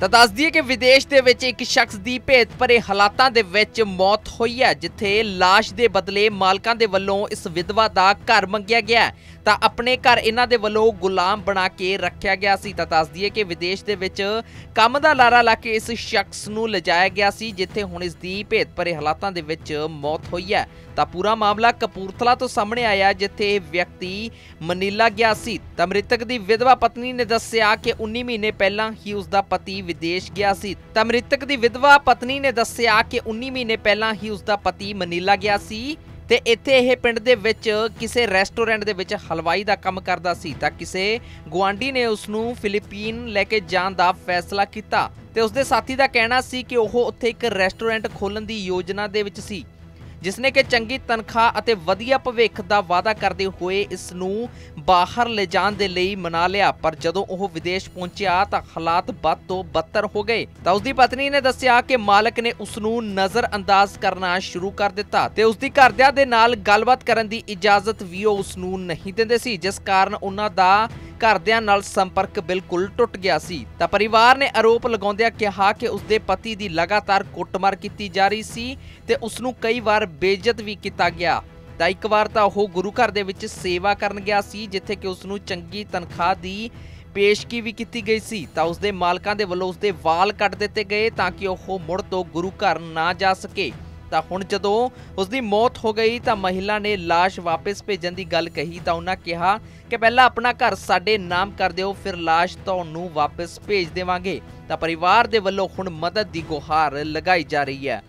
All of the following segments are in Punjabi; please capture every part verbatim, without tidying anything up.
ਤਾਂ ਦੱਸ ਦਈਏ ਕਿ ਵਿਦੇਸ਼ ਦੇ ਵਿੱਚ ਇੱਕ ਸ਼ਖਸ ਦੀ ਭੇਤ ਭਰੇ ਹਾਲਾਤਾਂ ਦੇ ਵਿੱਚ ਮੌਤ ਹੋਈ ਹੈ, ਜਿੱਥੇ ਲਾਸ਼ ਦੇ ਬਦਲੇ ਮਾਲਕਾਂ ਦੇ ਵੱਲੋਂ ਇਸ ਵਿਧਵਾ ਦਾ ਘਰ ਮੰਗਿਆ ਗਿਆ ਤਾਂ ਆਪਣੇ ਘਰ ਇਹਨਾਂ ਦੇ ਵੱਲੋਂ ਗੁਲਾਮ ਬਣਾ ਕੇ ਰੱਖਿਆ ਗਿਆ ਸੀ। ਤਾਂ ਦੱਸ ਦਈਏ ਕਿ ਵਿਦੇਸ਼ ਦੇ ਵਿੱਚ ਕੰਮ ਦਾ ਲਾਰਾ ਲਾ ਕੇ ਇਸ ਸ਼ਖਸ ਨੂੰ ਲਿਜਾਇਆ ਗਿਆ ਸੀ, ਜਿੱਥੇ ਹੁਣ ਇਸ ਦੀ ਭੇਤ ਭਰੇ ਹਾਲਾਤਾਂ ਦੇ ਵਿੱਚ ਮੌਤ ਹੋਈ ਹੈ। ਤਾਂ ਪੂਰਾ ਮਾਮਲਾ ਕਪੂਰਥਲਾ ਤੋਂ ਸਾਹਮਣੇ ਆਇਆ, ਜਿੱਥੇ ਵਿਅਕਤੀ ਮਨੀਲਾ ਗਿਆ ਸੀ। ਤਾਂ ਮ੍ਰਿਤਕ ਦੀ ਵਿਧਵਾ ਪਤਨੀ ਨੇ ਦੱਸਿਆ ਕਿ ਉੱਨੀ ਮਹੀਨੇ ਪਹਿਲਾਂ ਹੀ ਉਸ ਦਾ ਪਤੀ ਵਿਦੇਸ਼ ਗਿਆ ਸੀ। ਤਾਂ ਮ੍ਰਿਤਕ ਦੀ ਵਿਧਵਾ ਪਤਨੀ ਨੇ ਦੱਸਿਆ ਕਿ ਉੱਨੀ ਮਹੀਨੇ ਪਹਿਲਾਂ ਹੀ ਉਸ ਦਾ ਪਤੀ ਮਨੀਲਾ ਗਿਆ ਸੀ ਤੇ ਇੱਥੇ ਇਹ ਪਿੰਡ ਦੇ ਵਿੱਚ ਕਿਸੇ ਰੈਸਟੋਰੈਂਟ ਦੇ ਵਿੱਚ ਹਲਵਾਈ ਦਾ ਕੰਮ ਕਰਦਾ ਸੀ। ਤਾਂ ਕਿਸੇ ਗੁਆਂਢੀ ਨੇ ਉਸ ਨੂੰ ਫਿਲੀਪੀਨ ਲੈ ਕੇ ਜਾਣ ਦਾ ਫੈਸਲਾ ਕੀਤਾ ਤੇ ਉਸਦੇ ਸਾਥੀ ਦਾ ਕਹਿਣਾ ਸੀ ਕਿ ਉਹ ਉੱਥੇ ਇੱਕ ਰੈਸਟੋਰੈਂਟ ਖੋਲ੍ਹਣ ਦੀ ਯੋਜਨਾ ਦੇ ਵਿੱਚ ਸੀ, ਜਿਸਨੇ ਕਿ ਚੰਗੀ ਤਨਖਾਹ ਅਤੇ ਵਧੀਆ ਭਵਿੱਖ ਦਾ ਵਾਅਦਾ ਕਰਦੇ ਹੋਏ ਇਸ ਨੂੰ ਬਾਹਰ ਲਿਜਾਣ ਦੇ ਲਈ ਮਨਾ ਲਿਆ। ਪਰ ਜਦੋਂ ਉਹ ਵਿਦੇਸ਼ ਪਹੁੰਚਿਆ ਤਾਂ ਹਾਲਾਤ ਬਦ ਤੋਂ ਬੱਤਰ ਹੋ ਗਏ। ਤਾਂ ਉਸਦੀ ਪਤਨੀ ਨੇ ਦੱਸਿਆ ਕਿ ਮਾਲਕ ਨੇ ਉਸ ਨੂੰ ਨਜ਼ਰ ਅੰਦਾਜ਼ ਕਰਨਾ ਸ਼ੁਰੂ ਕਰ ਦਿੱਤਾ ਤੇ ਉਸਦੀ ਘਰਦਿਆਂ ਦੇ ਨਾਲ ਗੱਲਬਾਤ ਕਰਨ ਦੀ ਇਜਾਜ਼ਤ ਵੀ ਉਹ ਉਸ ਨੂੰ ਨਹੀਂ ਦਿੰਦੇ ਸੀ, ਜਿਸ ਕਾਰਨ ਉਹਨਾਂ ਦਾ ਘਰਦਿਆਂ ਨਾਲ ਸੰਪਰਕ ਬਿਲਕੁਲ ਟੁੱਟ ਗਿਆ ਸੀ। ਤਾਂ ਪਰਿਵਾਰ ਨੇ ਆਰੋਪ ਲਗਾਉਂਦਿਆਂ ਕਿਹਾ ਕਿ ਉਸਦੇ ਪਤੀ ਦੀ ਲਗਾਤਾਰ ਕੁੱਟਮਾਰ ਕੀਤੀ ਜਾ ਰਹੀ ਸੀ ਤੇ ਉਸ ਨੂੰ ਕਈ ਵਾਰ ਬੇਇੱਜ਼ਤ ਵੀ ਕੀਤਾ ਗਿਆ। ਤਾਂ ਇੱਕ ਵਾਰ ਤਾਂ ਉਹ ਗੁਰੂ ਘਰ ਦੇ ਵਿੱਚ ਸੇਵਾ ਕਰਨ ਗਿਆ ਸੀ, ਜਿੱਥੇ ਕਿ ਉਸ ਨੂੰ ਚੰਗੀ ਤਨਖਾਹ ਦੀ ਪੇਸ਼ਕੀ ਵੀ ਕੀਤੀ ਗਈ ਸੀ। ਤਾਂ ਉਸਦੇ ਮਾਲਕਾਂ ਦੇ ਵੱਲੋਂ ਉਸਦੇ ਵਾਲ ਕੱਟ ਦਿੱਤੇ ਗਏ ਤਾਂ ਕਿ ਉਹ ਮੁੜ ਤੋਂ ਗੁਰੂ ਘਰ ਨਾ ਜਾ ਸਕੇ। ਤਾਂ ਹੁਣ ਜਦੋਂ ਉਸਦੀ ਮੌਤ ਹੋ ਗਈ ਤਾਂ ਮਹਿਲਾ ਨੇ ਲਾਸ਼ ਵਾਪਸ ਭੇਜਣ ਦੀ ਗੱਲ ਕਹੀ। ਤਾਂ ਉਹਨਾਂ ਕਿਹਾ ਕਿ ਪਹਿਲਾਂ ਆਪਣਾ ਘਰ ਸਾਡੇ ਨਾਮ ਕਰ ਦਿਓ, ਫਿਰ ਲਾਸ਼ ਤੁਹਾਨੂੰ ਵਾਪਸ ਭੇਜ ਦੇਵਾਂਗੇ। ਤਾਂ ਪਰਿਵਾਰ ਦੇ ਵੱਲੋਂ ਹੁਣ ਮਦਦ ਦੀ ਗੁਹਾਰ ਲਗਾਈ ਜਾ ਰਹੀ ਹੈ।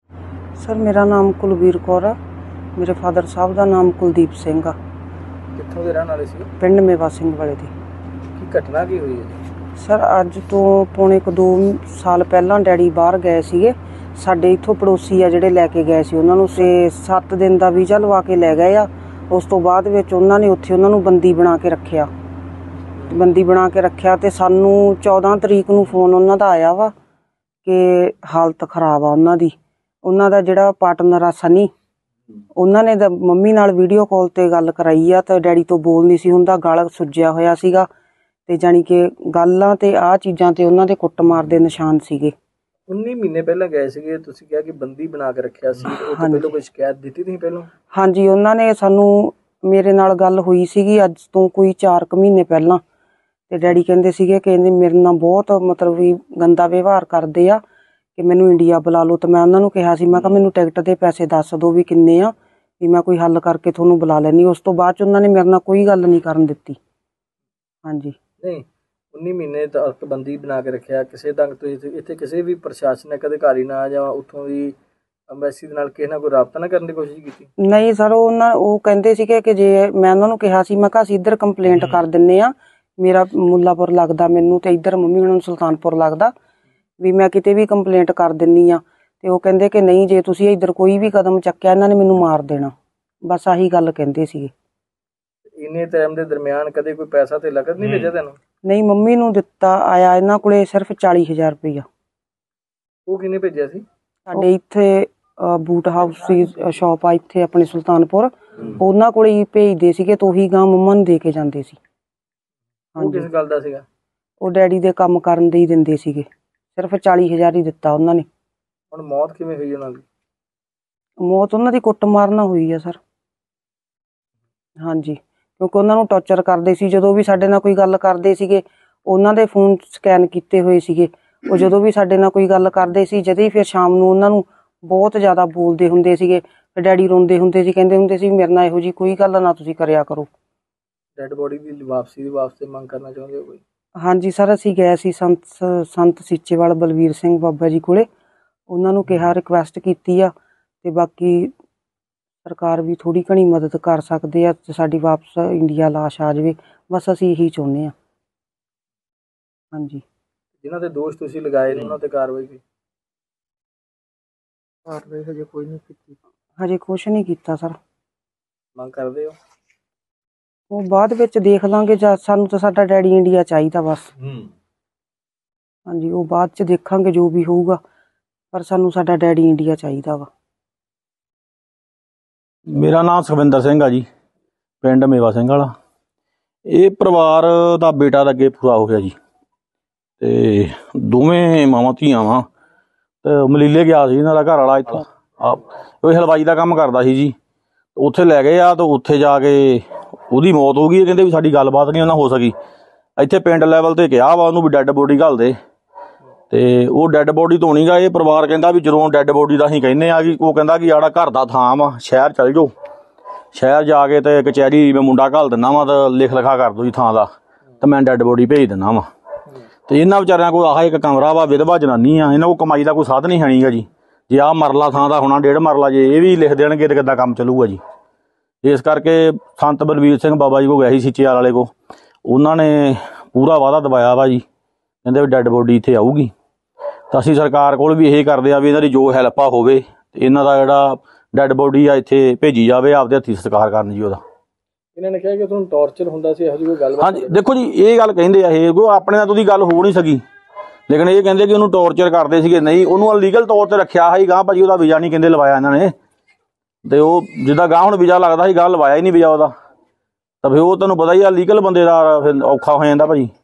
ਸਰ, ਮੇਰਾ ਨਾਮ ਕੁਲਵੀਰ ਕੌਰ ਆ। ਮੇਰੇ ਫਾਦਰ ਸਾਹਿਬ ਦਾ ਨਾਮ ਕੁਲਦੀਪ ਸਿੰਘ ਆ। ਕਿੱਥੋਂ ਦੇ ਰਹਿਣ ਵਾਲੇ ਸੀ? ਪਿੰਡ ਮੇਵਾ ਸਿੰਘ ਵਾਲੇ ਦੀ। ਕੀ ਘਟਨਾ ਕੀ ਹੋਈ ਹੈ ਸਰ? ਅੱਜ ਤੋਂ ਪੌਣੇ ਕੁ ਦੋ ਸਾਲ ਪਹਿਲਾਂ ਡੈਡੀ ਬਾਹਰ ਗਏ ਸੀਗੇ। ਸਾਡੇ ਇੱਥੋਂ ਪੜੋਸੀ ਆ ਜਿਹੜੇ ਲੈ ਕੇ ਗਏ ਸੀ ਉਹਨਾਂ ਨੂੰ, ਤੇ ਸੱਤ ਦਿਨ ਦਾ ਵੀਜ਼ਾ ਲਵਾ ਕੇ ਲੈ ਗਏ ਆ। ਉਸ ਤੋਂ ਬਾਅਦ ਵਿੱਚ ਉਹਨਾਂ ਨੇ ਉੱਥੇ ਉਹਨਾਂ ਨੂੰ ਬੰਦੀ ਬਣਾ ਕੇ ਰੱਖਿਆ ਬੰਦੀ ਬਣਾ ਕੇ ਰੱਖਿਆ ਤੇ ਸਾਨੂੰ ਚੌਦਾਂ ਤਰੀਕ ਨੂੰ ਫੋਨ ਉਹਨਾਂ ਦਾ ਆਇਆ ਵਾ ਕਿ ਹਾਲਤ ਖਰਾਬ ਆ ਉਹਨਾਂ ਦੀ। ਉਹਨਾਂ ਦਾ ਜਿਹੜਾ ਪਾਰਟਨਰ ਆ ਸਨੀ, ਉਹਨਾਂ ਨੇ ਮੰਮੀ ਨਾਲ ਵੀਡੀਓ ਕਾਲ ਤੇ ਗੱਲ ਕਰਾਈ ਆ ਤੇ ਡੈਡੀ ਤੋਂ ਬੋਲ ਨਹੀਂ ਸੀ ਹੁੰਦਾ, ਗਲ ਸੁੱਜਿਆ ਹੋਇਆ ਸੀਗਾ ਤੇ ਜਾਣੀ ਕਿ ਗੱਲਾਂ ਤੇ ਆਹ ਚੀਜ਼ਾਂ ਤੇ ਉਹਨਾਂ ਦੇ ਕੁੱਟਮਾਰ ਦੇ ਨਿਸ਼ਾਨ ਸੀਗੇ। ਉੱਨੀ ਮਹੀਨੇ ਪਹਿਲਾਂ ਗਏ ਸੀਗੇ, ਤੁਸੀਂ ਕਿਹਾ ਕਿ ਬੰਦੀ ਬਣਾ ਕੇ ਰੱਖਿਆ ਸੀ, ਉਹ ਤੋਂ ਪਹਿਲਾਂ ਕੋਈ ਸ਼ਿਕਾਇਤ ਦਿੱਤੀ ਤੁਸੀਂ ਪਹਿਲਾਂ? ਹਾਂਜੀ, ਉਹਨਾਂ ਨੇ ਸਾਨੂੰ, ਮੇਰੇ ਨਾਲ ਗੱਲ ਹੋਈ ਸੀਗੀ ਅੱਜ ਤੋਂ ਕੋਈ ਚਾਰ ਕੁ ਮਹੀਨੇ ਪਹਿਲਾਂ, ਤੇ ਡੈਡੀ ਕਹਿੰਦੇ ਸੀਗੇ ਕਿ ਮੇਰੇ ਨਾਲ ਬਹੁਤ ਮਤਲਬ ਵੀ ਗੰਦਾ ਵਿਵਹਾਰ ਕਰਦੇ ਆ ਕਿ ਮੈਨੂੰ ਇੰਡੀਆ ਬੁਲਾ ਲਓ। ਤੇ ਮੈਂ ਉਹਨਾਂ ਨੂੰ ਕਿਹਾ ਸੀ, ਮੈਂ ਕਿਹਾ ਮੈਨੂੰ ਟਿਕਟ ਦੇ ਪੈਸੇ ਦੱਸ ਦਿਓ ਵੀ ਕਿੰਨੇ ਆ, ਵੀ ਮੈਂ ਕੋਈ ਹੱਲ ਕਰਕੇ ਤੁਹਾਨੂੰ ਬੁਲਾ ਲੈਣੀ। ਉਸ ਤੋਂ ਬਾਅਦ ਚ ਉਹਨਾਂ ਨੇ ਮੇਰੇ ਨਾਲ ਕੋਈ ਗੱਲ ਨਹੀਂ ਕਰਨ ਦਿੱਤੀ। ਹਾਂਜੀ, ਨਹੀਂ, ਉੱਨੀ ਮਹੀਨੇ ਤੱਕ ਬੰਦੀ ਬਣਾ ਕੇ ਰੱਖਿਆ ਕਿਸੇ ਤੱਕ ਤੁਸੀਂ ਇੱਥੇ ਕਿਸੇ ਵੀ ਪ੍ਰਸ਼ਾਸਨਿਕ ਅਧਿਕਾਰੀ ਨਾਲ ਜਾਂ ਉੱਥੋਂ ਦੀ ਅੰਬੈਸੀ ਦੇ ਨਾਲ ਕਿਸੇ ਨਾਲ ਕੋਈ ਰਾਬਤਾ ਨਾ ਕਰਨ ਦੀ ਕੋਸ਼ਿਸ਼ ਕੀਤੀ? ਨਹੀਂ ਸਰ, ਉਹਨਾਂ ਉਹ ਕਹਿੰਦੇ ਸੀਗੇ ਕਿ ਜੇ ਮੈਂ ਉਹਨਾਂ ਨੂੰ ਕਿਹਾ ਸੀ, ਮੈਂ ਕਿਹਾ ਅਸੀਂ ਇੱਧਰ ਕੰਪਲੇਂਟ ਕਰ ਦਿੰਨੇ ਆ, ਮੇਰਾ ਮੁੱਲਾਪੁਰ ਲੱਗਦਾ ਮੈਨੂੰ ਤੇ ਇੱਧਰ ਮੰਮੀ ਉਹਨਾਂ ਨੂੰ ਸੁਲਤਾਨਪੁਰ ਲੱਗਦਾ, ਵੀ ਮੈਂ ਕਿਤੇ ਵੀ ਕੰਪਲੇਂਟ ਕਰ ਦਿੰਨੀ ਆ। ਤੇ ਉਹ ਕਹਿੰਦੇ ਕਿ ਨਹੀਂ, ਜੇ ਤੁਸੀਂ ਇੱਧਰ ਕੋਈ ਵੀ ਕਦਮ ਚੱਕਿਆ ਇਹਨਾਂ ਨੇ ਮੈਨੂੰ ਮਾਰ ਦੇਣਾ। ਬਸ ਆਹੀ ਗੱਲ ਕਹਿੰਦੇ ਸੀਗੇ। ਇੰਨੇ ਟਾਈਮ ਦੇ ਦਰਮਿਆਨ ਕਦੇ ਕੋਈ ਪੈਸਾ ਤੇ ਲਗਤ ਨਹੀਂ ਭੇਜਿਆ ਤੈਨੂੰ? ਨਹੀਂ, ਮੰਮੀ ਨੂੰ ਦਿੱਤਾ ਆਇਆ ਇਹਨਾਂ ਕੋਲੇ ਸਿਰਫ ਚਾਲੀ ਹਜ਼ਾਰ ਰੁਪਈਆ। ਉਹ ਕਿਹਨੇ ਭੇਜਿਆ ਸੀ? ਸਾਡੇ ਇੱਥੇ ਬੂਟ ਹਾਊਸ ਦੀ ਸ਼ਾਪ ਆ ਇੱਥੇ ਆਪਣੇ ਸੁਲਤਾਨਪੁਰ, ਉਹਨਾਂ ਕੋਲੇ ਹੀ ਭੇਜਦੇ ਸੀਗੇ ਤੇ ਉਹੀ ਗਾਂ ਮੰਮਾ ਨੂੰ ਦੇ ਕੇ ਜਾਂਦੇ ਸੀ। ਉਹ ਕਿਸ ਗੱਲ ਦਾ ਸੀਗਾ? ਉਹ ਡੈਡੀ ਦੇ ਕੰਮ ਕਰਨ ਦੇ ਹੀ ਦਿੰਦੇ ਸੀਗੇ, ਸਿਰਫ ਚਾਲੀ ਹਜ਼ਾਰ ਹੀ ਦਿੱਤਾ ਉਹਨਾਂ ਨੇ। ਹੁਣ ਮੌਤ ਕਿਵੇਂ ਹੋਈ ਉਹਨਾਂ ਦੀ? ਮੌਤ ਉਹਨਾਂ ਦੀ ਕੁੱਟਮਾਰ ਨਾਲ ਹੋਈ ਆ ਸਰ। ਹਾਂਜੀ, ਕਿਉਂਕਿ ਉਹਨਾਂ ਨੂੰ ਟੌਰਚਰ ਕਰਦੇ ਸੀ। ਜਦੋਂ ਵੀ ਸਾਡੇ ਨਾਲ ਕੋਈ ਗੱਲ ਕਰਦੇ ਸੀਗੇ, ਉਹਨਾਂ ਦੇ ਫੋਨ ਸਕੈਨ ਕੀਤੇ ਹੋਏ ਸੀਗੇ। ਉਹ ਜਦੋਂ ਵੀ ਸਾਡੇ ਨਾਲ ਕੋਈ ਗੱਲ ਕਰਦੇ ਸੀ, ਜਦੇ ਹੀ ਫਿਰ ਸ਼ਾਮ ਨੂੰ ਉਹਨਾਂ ਨੂੰ ਬਹੁਤ ਜ਼ਿਆਦਾ ਬੋਲਦੇ ਹੁੰਦੇ ਸੀਗੇ। ਫਿਰ ਡੈਡੀ ਰੋਂਦੇ ਹੁੰਦੇ ਸੀ, ਕਹਿੰਦੇ ਹੁੰਦੇ ਸੀ ਮੇਰੇ ਨਾਲ ਇਹੋ ਜਿਹੀ ਕੋਈ ਗੱਲ ਨਾ ਤੁਸੀਂ ਕਰਿਆ ਕਰੋ। ਡੈਡ ਬੋਡੀ ਦੀ ਵਾਪਸੀ ਦੀ ਵਾਸਤੇ ਮੰਗ ਕਰਨਾ ਚਾਹੁੰਦੇ ਹੋ ਕੋਈ? ਹਾਂਜੀ ਸਰ, ਅਸੀਂ ਗਏ ਸੀ ਸੰਤ ਸੰਤ ਸੀਚੇਵਾਲ ਬਲਵੀਰ ਸਿੰਘ ਬਾਬਾ ਜੀ ਕੋਲੇ, ਉਹਨਾਂ ਨੂੰ ਕਿਹਾ, ਰਿਕੁਐਸਟ ਕੀਤੀ ਆ ਤੇ ਬਾਕੀ ਸਰਕਾਰ ਵੀ ਥੋੜ੍ਹੀ ਘਣੀ ਮਦਦ ਕਰ ਸਕਦੇ ਆ ਤੇ ਸਾਡੀ ਵਾਪਸ ਇੰਡੀਆ ਲਾਸ਼ ਆ ਜਾਵੇ, ਬਸ ਅਸੀਂ ਇਹੀ ਚਾਹੁੰਦੇ ਹਾਂ। ਹਾਂਜੀ, ਜਿਨ੍ਹਾਂ ਤੇ ਦੋਸ਼ ਤੁਸੀਂ ਲਗਾਏ ਨੇ ਉਹਨਾਂ ਤੇ ਕਾਰਵਾਈ ਕੀ? ਕਾਰਵਾਈ ਹਜੇ ਕੋਈ ਨਹੀਂ ਕੀਤੀ? ਹਜੇ ਕੁਛ ਨਹੀਂ ਕੀਤਾ ਸਰ। ਮੰਗ ਕਰਦੇ ਹੋ? ਉਹ ਬਾਅਦ ਵਿੱਚ ਦੇਖ ਲਾਂਗੇ, ਜਾਂ ਸਾਨੂੰ ਤਾਂ ਸਾਡਾ ਡੈਡੀ ਇੰਡੀਆ ਚਾਹੀਦਾ ਬਸ। ਹਾਂਜੀ, ਉਹ ਬਾਅਦ ਚ ਦੇਖਾਂਗੇ ਜੋ ਵੀ ਹੋਊਗਾ, ਪਰ ਸਾਨੂੰ ਸਾਡਾ ਡੈਡੀ ਇੰਡੀਆ ਚਾਹੀਦਾ ਵਾ। ਮੇਰਾ ਨਾਮ ਸੁਖਵਿੰਦਰ ਸਿੰਘ ਆ ਜੀ, ਪਿੰਡ ਮੇਵਾ ਸਿੰਘ ਵਾਲਾ। ਇਹ ਪਰਿਵਾਰ ਦਾ ਬੇਟਾ ਦਾ ਅੱਗੇ ਪੂਰਾ ਹੋ ਗਿਆ ਜੀ, ਤੇ ਦੋਵੇਂ ਮਾਵਾਂ ਧੀਆਂ ਵਾ ਤੇ ਮਲੀਲੇ ਗਿਆ ਸੀ ਇਹਨਾਂ ਦਾ ਘਰ ਵਾਲਾ ਇੱਥੋਂ ਆ ਉਹ ਹਲਵਾਈ ਦਾ ਕੰਮ ਕਰਦਾ ਸੀ ਜੀ। ਉੱਥੇ ਲੈ ਗਏ ਆ ਤੇ ਉੱਥੇ ਜਾ ਕੇ ਉਹਦੀ ਮੌਤ ਹੋ ਗਈ। ਕਹਿੰਦੇ ਵੀ ਸਾਡੀ ਗੱਲਬਾਤ ਨਹੀਂ ਉਹਨਾਂ ਹੋ ਸਕੀ। ਇੱਥੇ ਪਿੰਡ ਲੈਵਲ ਤੇ ਕਿਹਾ ਵਾ ਉਹਨੂੰ ਵੀ ਡੈੱਡ ਬੋਡੀ ਘੱਲ ਦੇ ਤੇ ਉਹ ਡੈੱਡ ਬੋਡੀ ਤੋਂ ਨਹੀਂ ਗਾ। ਇਹ ਪਰਿਵਾਰ ਕਹਿੰਦਾ ਵੀ ਜਦੋਂ ਡੈੱਡ ਬੋਡੀ ਦਾ ਅਸੀਂ ਕਹਿੰਦੇ ਆ ਕਿ ਉਹ ਕਹਿੰਦਾ ਕਿ ਆੜਾ ਘਰ ਦਾ ਥਾਂ ਵਾ, ਸ਼ਹਿਰ ਚੱਲ ਜਾਓ, ਸ਼ਹਿਰ ਜਾ ਕੇ ਤੇ ਕਚਹਿਰੀ ਮੈਂ ਮੁੰਡਾ ਘੱਲ ਦਿੰਦਾ ਵਾ ਤੇ ਲਿਖ ਲਿਖਾ ਕਰ ਦੋ ਜੀ ਥਾਂ ਦਾ ਤੇ ਮੈਂ ਡੈੱਡ ਬੋਡੀ ਭੇਜ ਦਿੰਦਾ ਵਾ। ਤੇ ਇਹਨਾਂ ਵਿਚਾਰਿਆਂ ਕੋਲ ਆਹ ਇੱਕ ਕਮਰਾ ਵਾ, ਵਿਧਵਾ ਜਨਾਨੀ ਆ, ਇਹਨਾਂ ਕੋਲ ਕਮਾਈ ਦਾ ਕੋਈ ਸਾਧਨ ਨਹੀਂ ਹੈ ਨੀਗਾ ਜੀ। ਜੇ ਆਹ ਮਰਲਾ ਥਾਂ ਦਾ ਹੋਣਾ ਡੇਢ ਮਰਲਾ, ਜੇ ਇਹ ਵੀ ਲਿਖ ਦੇਣਗੇ ਤੇ ਕਿੱਦਾਂ ਕੰਮ ਚੱਲੂਗਾ ਜੀ। ਇਸ ਕਰਕੇ ਸੰਤ ਬਲਵੀਰ ਸਿੰਘ ਬਾਬਾ ਜੀ ਕੋਲ ਗਏ ਸੀ ਸੀਚੇਵਾਲ ਵਾਲੇ ਕੋਲ, ਉਹਨਾਂ ਨੇ ਪੂਰਾ ਵਾਅਦਾ ਦਵਾਇਆ ਵਾ ਜੀ। ਕਹਿੰਦੇ ਵੀ ਡੈੱਡ ਬੋਡੀ ਇੱਥੇ ਆਊਗੀ। ਤਾਂ ਅਸੀਂ ਸਰਕਾਰ ਕੋਲ ਵੀ ਇਹ ਕਰਦੇ ਆ ਵੀ ਇਹਨਾਂ ਦੀ ਜੋ ਹੈਲਪ ਆ ਹੋਵੇ ਤੇ ਇਹਨਾਂ ਦਾ ਜਿਹੜਾ ਡੈੱਡ ਬੋਡੀ ਆ ਇੱਥੇ ਭੇਜੀ ਜਾਵੇ, ਆਪਦੇ ਹੱਥੀਂ ਸਤਿਕਾਰ ਕਰਨ ਜੀ ਉਹਦਾ। ਇਹਨਾਂ ਨੇ ਕਿਹਾ ਕਿ ਤੁਹਾਨੂੰ ਟੌਰਚਰ ਹੁੰਦਾ ਸੀ, ਇਹੋ ਜਿਹੀ ਕੋਈ ਗੱਲ? ਹਾਂਜੀ ਦੇਖੋ ਜੀ, ਇਹ ਗੱਲ ਕਹਿੰਦੇ ਆ ਇਹ ਕੋਈ ਆਪਣੇ ਨਾਲ ਉਹਦੀ ਗੱਲ ਹੋ ਨਹੀਂ ਸਕੀ, ਲੇਕਿਨ ਇਹ ਕਹਿੰਦੇ ਕਿ ਉਹਨੂੰ ਟੌਰਚਰ ਕਰਦੇ ਸੀਗੇ। ਨਹੀਂ, ਉਹਨੂੰ ਅਨਲੀਗਲ ਤੌਰ ਤੇ ਰੱਖਿਆ ਸੀ ਗਾਂ ਭਾਜੀ, ਉਹਦਾ ਵੀਜ਼ਾ ਨਹੀਂ ਕਹਿੰਦੇ ਲਵਾਇਆ ਇਹਨਾਂ ਨੇ। ਤੇ ਉਹ ਜਿੱਦਾਂ ਗਾਂ ਹੁਣ ਵੀਜ਼ਾ ਲੱਗਦਾ ਸੀ, ਗਾਂ ਲਵਾਇਆ ਹੀ ਨਹੀਂ ਵੀਜ਼ਾ ਉਹਦਾ। ਤਾਂ ਫਿਰ ਉਹ ਤੁਹਾਨੂੰ ਪਤਾ ਹੀ ਆ ਲੀਗਲ ਬੰਦੇ ਦਾ ਫਿਰ ਔਖਾ ਹੋ ਜਾਂਦਾ ਭਾਜੀ।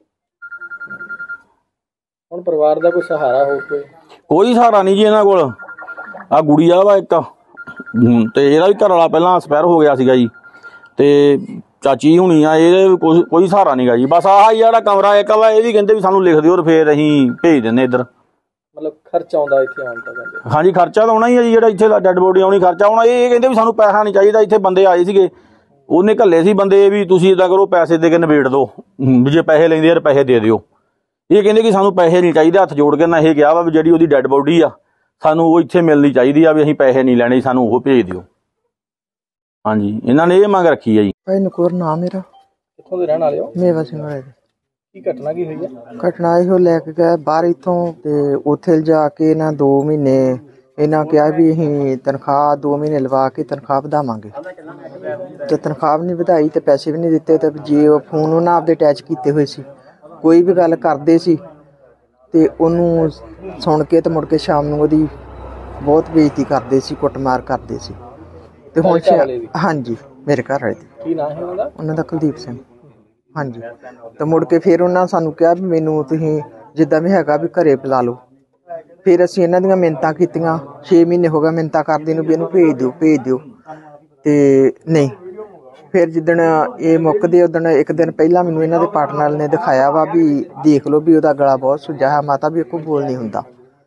ਹੁਣ ਪਰਿਵਾਰ ਦਾ ਕੋਈ ਸਹਾਰਾ ਹੋਰ ਕੋਈ? ਕੋਈ ਸਹਾਰਾ ਨਹੀਂ ਜੀ ਇਹਨਾਂ ਕੋਲ। ਆ ਗੁੜੀਆ ਵਾ ਇੱਕ, ਤੇ ਇਹਦਾ ਵੀ ਘਰ ਵਾਲਾ ਪਹਿਲਾਂ ਐਕਸਪਾਇਰ ਹੋ ਗਿਆ ਸੀਗਾ ਜੀ। ਤੇ ਚਾਚੀ ਹੁਣੀ ਆ, ਇਹਦੇ ਕੋਈ ਕੋਈ ਸਹਾਰਾ ਨਹੀਂ ਗਾ ਜੀ। ਬਸ ਆਹ ਜਿਹੜਾ ਕਮਰਾ ਇੱਕ ਵਾ, ਇਹ ਵੀ ਕਹਿੰਦੇ ਵੀ ਸਾਨੂੰ ਲਿਖ ਦਿਓ ਤੇ ਫਿਰ ਅਸੀਂ ਭੇਜ ਦਿੰਦੇ ਇੱਧਰ। ਮਤਲਬ ਖਰਚਾ ਆਉਂਦਾ ਇੱਥੇ ਆਉਣ ਦਾ? ਕਹਿੰਦੇ ਹਾਂਜੀ ਖਰਚਾ ਤਾਂ ਆਉਣਾ ਹੀ ਆ ਜੀ, ਜਿਹੜਾ ਇੱਥੇ ਡੈੱਡ ਬੋਡੀ ਆਉਣੀ ਖਰਚਾ ਆਉਣਾ। ਇਹ ਕਹਿੰਦੇ ਵੀ ਸਾਨੂੰ ਪੈਸਾ ਨਹੀਂ ਚਾਹੀਦਾ। ਇੱਥੇ ਬੰਦੇ ਆਏ ਸੀਗੇ, ਉਹਨੇ ਘੱਲੇ ਸੀ ਬੰਦੇ ਵੀ ਤੁਸੀਂ ਇੱਦਾਂ ਕਰੋ ਪੈਸੇ ਦੇ ਕੇ ਨਿਬੇੜ ਦਿਓ, ਵੀ ਜੇ ਪੈਸੇ ਲੈਂਦੇ ਯਾਰ ਪੈਸੇ ਦੇ ਦਿਓ। ਇਹ ਕਹਿੰਦੇ ਕਿ ਸਾਨੂੰ ਪੈਸੇ ਨਹੀਂ ਚਾਹੀਦੇ। ਹੱਥ ਜੋੜ ਕੇ ਨਾ ਇਹ ਕਿਹਾ ਵਾ ਵੀ ਜਿਹੜੀ ਉਹਦੀ ਡੈੱਡ ਬੋਡੀ ਆ ਸਾਨੂੰ ਉਹ ਇੱਥੇ ਮਿਲਣੀ ਚਾਹੀਦੀ ਆ, ਵੀ ਅਸੀਂ ਪੈਸੇ ਨਹੀਂ ਲੈਣੇ, ਸਾਨੂੰ ਉਹ ਭੇਜ ਦਿਓ। ਹਾਂਜੀ, ਇਹਨਾਂ ਨੇ ਇਹ ਮੰਗ ਰੱਖੀ ਆ ਜੀ। ਭਾਈ ਨਕੋਰ ਨਾਮ ਮੇਰਾ। ਕਿੱਥੋਂ ਦੇ ਰਹਿਣ ਵਾਲੇ ਹੋ? ਮੇਵਾ ਸਿੰਘ ਵਾਲੇ ਦੇ। ਕੀ ਘਟਨਾ ਕੀ ਹੋਈ ਹੈ? ਘਟਨਾ ਇਹੋ ਲੈ ਕੇ ਗਏ ਬਾਹਰ ਇੱਥੋਂ, ਤੇ ਉੱਥੇ ਜਾ ਕੇ ਇਹਨਾਂ ਦੋ ਮਹੀਨੇ ਇਹਨਾਂ ਕਿਹਾ ਵੀ ਅਸੀਂ ਤਨਖਾਹ ਦੋ ਮਹੀਨੇ ਲਵਾ ਕੇ ਤਨਖਾਹ ਵਧਾਵਾਂਗੇ, ਤੇ ਤਨਖਾਹ ਵੀ ਨਹੀਂ ਵਧਾਈ ਤੇ ਪੈਸੇ ਵੀ ਨਹੀਂ ਦਿੱਤੇ। ਤੇ ਜੇ ਉਹ ਫੋਨ ਉਹਨਾਂ ਆਪਦੇ ਅਟੈਚ ਕੀਤੇ ਹੋਏ ਸੀ, ਕੋਈ ਵੀ ਗੱਲ ਕਰਦੇ ਸੀ ਤੇ ਉਹਨੂੰ ਸੁਣ ਕੇ ਤੇ ਮੁੜ ਕੇ ਸ਼ਾਮ ਨੂੰ ਉਹਦੀ ਬਹੁਤ ਬੇਇੱਜ਼ਤੀ ਕਰਦੇ ਸੀ, ਕੁੱਟਮਾਰ ਕਰਦੇ ਸੀ। ਤੇ ਹੁਣ ਹਾਂਜੀ, ਮੇਰੇ ਘਰ ਵਾਲੇ ਦੀ। ਕੀ ਨਾਮ ਹੈ ਉਹਨਾਂ ਦਾ? ਉਹਨਾਂ ਦਾ ਕੁਲਦੀਪ ਸਿੰਘ। ਹਾਂਜੀ, ਤੇ ਮੁੜ ਕੇ ਫਿਰ ਉਹਨਾਂ ਸਾਨੂੰ ਕਿਹਾ ਵੀ ਮੈਨੂੰ ਤੁਸੀਂ ਜਿੱਦਾਂ ਵੀ ਹੈਗਾ ਵੀ ਘਰੇ ਬੁਲਾ ਲਓ। ਫਿਰ ਅਸੀਂ ਇਹਨਾਂ ਦੀਆਂ ਮਿੰਨਤਾਂ ਕੀਤੀਆਂ, ਛੇ ਮਹੀਨੇ ਹੋ ਗਏ ਮਿੰਨਤਾਂ ਕਰਦੀ ਨੂੰ ਵੀ ਇਹਨੂੰ ਭੇਜ ਦਿਓ ਭੇਜ ਦਿਓ, ਤੇ ਨਹੀਂ। ਫਿਰ ਜਿੱਦਣ ਇਹ ਮੁੱਕਦੇ ਉਦਣ ਇੱਕ ਦਿਨ ਪਹਿਲਾਂ ਮੈਨੂੰ ਇਹਨਾਂ ਦੇ ਪਾਰਟਨਰ ਨੇ ਦਿਖਾਇਆ ਵਾ ਵੀ ਦੇਖ ਲਓ ਵੀ ਉਹਦਾ ਗਲਾ ਬਹੁਤ ਸੁੱਜਾ ਹੈ, ਮਾਤਾ ਵੀ ਕੋਈ ਬੋਲ ਨਹੀਂ ਹੁੰਦਾ।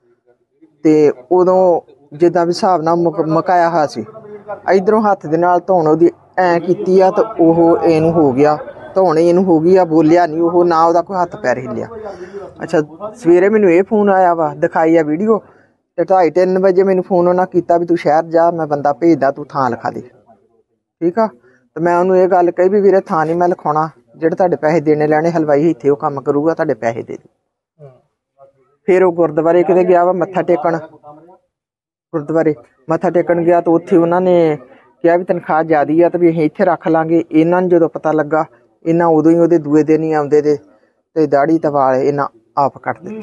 ਤੇ ਉਦੋਂ ਜਿੱਦਾਂ ਵੀ ਹਿਸਾਬ ਨਾਲ ਮੁਕ ਮੁਕਾਇਆ ਹੋਇਆ ਸੀ, ਇਧਰੋਂ ਹੱਥ ਦੇ ਨਾਲ ਧੌਣ ਉਹਦੀ ਐ ਕੀਤੀ ਆ ਤੇ ਉਹ ਇਹਨੂੰ ਹੋ ਗਿਆ, ਧੌਣ ਇਹਨੂੰ ਹੋ ਗਈ ਆ, ਬੋਲਿਆ ਨਹੀਂ ਉਹ, ਨਾ ਉਹਦਾ ਕੋਈ ਹੱਥ ਪੈਰ ਹਿੱਲਿਆ। ਅੱਛਾ, ਸਵੇਰੇ ਮੈਨੂੰ ਇਹ ਫੋਨ ਆਇਆ ਵਾ, ਦਿਖਾਈ ਆ ਵੀਡੀਓ, ਤੇ ਢਾਈ ਤਿੰਨ ਵਜੇ ਮੈਨੂੰ ਫੋਨ ਉਹਨਾਂ ਕੀਤਾ ਵੀ ਤੂੰ ਸ਼ਹਿਰ ਜਾ, ਮੈਂ ਬੰਦਾ ਭੇਜਦਾ, ਤੂੰ ਥਾਂ ਲਿਖਾ ਦੇ। ਠੀਕ ਆ, ਤੇ ਮੈਂ ਉਹਨੂੰ ਇਹ ਗੱਲ ਕਹੀ ਵੀ ਵੀਰੇ ਥਾਂ ਨਹੀਂ ਮੈਂ ਲਿਖਾਉਣਾ, ਜਿਹੜੇ ਤੁਹਾਡੇ ਪੈਸੇ ਦੇਣੇ ਲੈਣੇ ਹਲਵਾਈ ਇੱਥੇ ਉਹ ਕੰਮ ਕਰੂਗਾ, ਤੁਹਾਡੇ ਪੈਸੇ ਦੇ ਦਿਓ। ਫਿਰ ਉਹ ਗੁਰਦੁਆਰੇ ਕਿਤੇ ਗਿਆ ਵਾ ਮੱਥਾ ਟੇਕਣ, ਗੁਰਦੁਆਰੇ ਮੱਥਾ ਟੇਕਣ ਗਿਆ ਤਾਂ ਉੱਥੇ ਉਹਨਾਂ ਨੇ ਕਿਹਾ ਵੀ ਤਨਖਾਹ ਜ਼ਿਆਦੀ ਆ ਤੇ ਵੀ ਅਸੀਂ ਇੱਥੇ ਰੱਖ ਲਾਂਗੇ। ਇਹਨਾਂ ਨੂੰ ਜਦੋਂ ਪਤਾ ਲੱਗਾ, ਇਹਨਾਂ ਉਦੋਂ ਹੀ ਉਹਦੇ ਦੂਏ ਦਿਨ ਹੀ ਆਉਂਦੇ ਦੇ ਤੇ ਦਾੜੀ ਤੇ ਵਾਲ ਇਹਨਾਂ ਆਪ ਕੱਟ ਦਿੱਤੇ।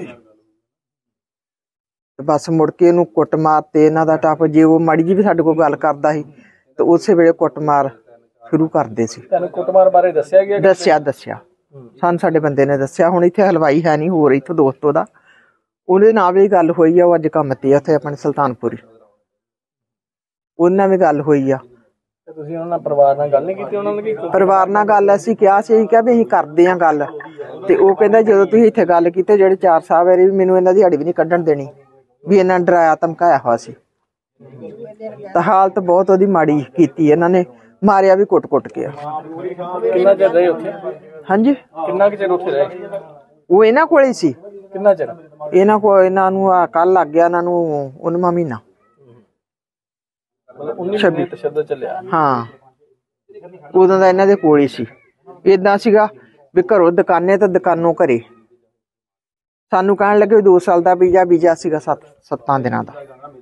ਤੇ ਬਸ ਮੁੜ ਕੇ ਇਹਨੂੰ ਕੁੱਟਮਾਰ ਤੇ ਇਹਨਾਂ ਦਾ ਟੱਪ, ਜੇ ਉਹ ਮਾੜੀ ਜੀ ਵੀ ਸਾਡੇ ਕੋਲ ਗੱਲ ਕਰਦਾ ਸੀ ਤੇ ਉਸੇ ਵੇਲੇ ਕੁੱਟਮਾਰ ਸ਼ੁਰੂ ਕਰਦੇ ਸੀ। ਤੁਹਾਨੂੰ ਕੁੱਟਮਾਰ ਬਾਰੇ ਦੱਸਿਆ ਗਿਆ? ਦੱਸਿਆ ਦੱਸਿਆ ਸਾਨੂੰ ਸਾਡੇ ਬੰਦੇ ਨੇ ਦੱਸਿਆ। ਹੁਣ ਇੱਥੇ ਹਲਵਾਈ ਹੈ ਨਹੀਂ, ਹੋਰ ਇੱਥੋਂ ਦੋਸਤ ਉਹਦਾ, ਉਹਦੇ ਨਾਲ ਵੀ ਗੱਲ ਹੋਈ ਆ। ਉਹ ਅੱਜ ਕੰਮ ਤੇ ਆ ਉੱਥੇ ਆਪਣੇ ਸੁਲਤਾਨਪੁਰੀ, ਉਹਨਾਂ ਵੀ ਗੱਲ ਹੋਈ ਆ। ਤੁਸੀਂ ਉਹਨਾਂ ਨਾਲ ਪਰਿਵਾਰ ਨਾਲ ਗੱਲ ਨਹੀਂ ਕੀਤੀ? ਉਹਨਾਂ ਨੇ ਕੀ ਪਰਿਵਾਰ ਨਾਲ ਗੱਲ ਅਸੀਂ ਕਿਹਾ ਸੀ, ਅਸੀਂ ਕਿਹਾ ਵੀ ਅਸੀਂ ਕਰਦੇ ਹਾਂ ਗੱਲ, ਤੇ ਉਹ ਕਹਿੰਦਾ ਜਦੋਂ ਤੁਸੀਂ ਇੱਥੇ ਗੱਲ ਕੀਤੀ, ਜਿਹੜੇ ਚਾਰ ਸਾਹਿਬ ਵੀ ਮੈਨੂੰ ਇਹਨਾਂ ਦੀ ਦਿਹਾੜੀ ਵੀ ਨਹੀਂ ਕੱਢਣ ਦੇਣੀ, ਵੀ ਇਹਨਾਂ ਡਰਾਇਆ ਧਮਕਾਇਆ ਹੋਇਆ ਸੀ। ਤਾਂ ਹਾਲਤ ਬਹੁਤ ਉਹਦੀ ਮਾੜੀ ਕੀਤੀ, ਇਹਨਾਂ ਨੇ ਮਾਰਿਆ ਵੀ ਕੁੱਟ-ਕੁੱਟ ਕੇ। ਕਿੰਨਾ ਚਿਰ ਰਹੇ ਉੱਥੇ? ਹਾਂਜੀ, ਕਿੰਨਾ ਚਿਰ ਉੱਥੇ ਰਹੇ? ਉਹ ਇਹਨਾਂ ਕੋਲ ਹੀ ਸੀ। ਕਿੰਨਾ ਚਿਰ? ਇਹਨਾਂ ਕੋਲ ਇਹਨਾਂ ਨੂੰ ਆ ਕੱਲ ਲੱਗ ਗਿਆ ਇਹਨਾਂ ਨੂੰ ਉਨਵਾਂ ਮਹੀਨਾ। ਛੱਬੀ ਤਸ਼ੱਦਦ ਚੱਲਿਆ? ਹਾਂ, ਉਦੋਂ ਦਾ ਇਹਨਾਂ ਦੇ ਕੋਲ ਹੀ ਸੀ। ਏਦਾਂ ਸੀਗਾ ਵੀ ਘਰੋਂ ਦੁਕਾਨੇ ਤੇ ਦੁਕਾਨੋਂ ਘਰੇ। ਸਾਨੂੰ ਕਹਿਣ ਲੱਗੇ ਦੋ ਸਾਲ ਦਾ ਵੀਜ਼ਾ, ਵੀਜ਼ਾ ਸੀਗਾ ਸੱਤ ਸੱਤਾਂ ਦਿਨਾਂ ਦਾ।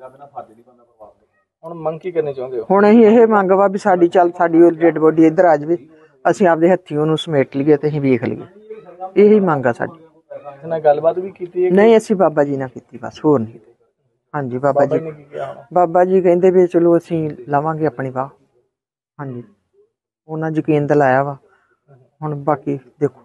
ਹੁਣ ਮੰਗ ਕੀ ਕਰਨੀ ਚਾਹੁੰਦੇ ਹੋ? ਹੁਣ ਅਸੀਂ ਇਹ ਮੰਗ ਵਾ ਵੀ ਸਾਡੀ ਚੱਲ ਸਾਡੀ ਉਹ ਡੈਡ ਬੋਡੀ ਇੱਧਰ ਆ ਜਾਵੇ, ਅਸੀਂ ਆਪਦੇ ਹੱਥੀਂ ਉਹਨੂੰ ਸਮੇਟ ਲਈਏ ਤੇ ਅਸੀਂ ਵੇਖ ਲਈਏ। ਇਹੀ ਮੰਗ ਆ ਸਾਡੀ। ਨਾਲ ਗੱਲਬਾਤ ਵੀ ਕੀਤੀ ਹੈ? ਨਹੀਂ, ਅਸੀਂ ਬਾਬਾ ਜੀ ਨਾਲ ਕੀਤੀ ਬਸ, ਹੋਰ ਨਹੀਂ। ਹਾਂਜੀ, ਬਾਬਾ ਜੀ ਬਾਬਾ ਜੀ ਕਹਿੰਦੇ ਵੀ ਚਲੋ ਅਸੀਂ ਲਾਵਾਂਗੇ ਆਪਣੀ ਬਾਹ। ਹਾਂਜੀ, ਉਹਨਾਂ ਯਕੀਨ ਦਿਲਾਇਆ ਵਾ। ਹੁਣ ਬਾਕੀ ਦੇਖੋ।